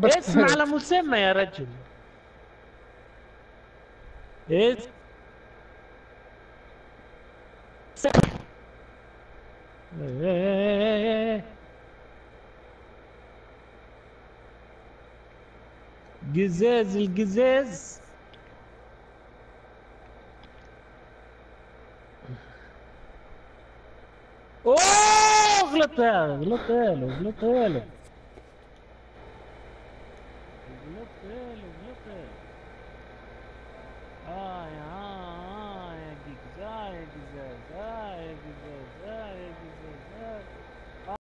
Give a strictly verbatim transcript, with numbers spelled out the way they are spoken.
بس. اسم على مسمى يا رجل. اسم. قزاز القزاز. اوه، غلطها غلطها له غلطها له غلطها له غلطها له. اه يا اه اه يا قزاز، آه يا قزاز، اه يا قزاز، اه يا قزاز، آه.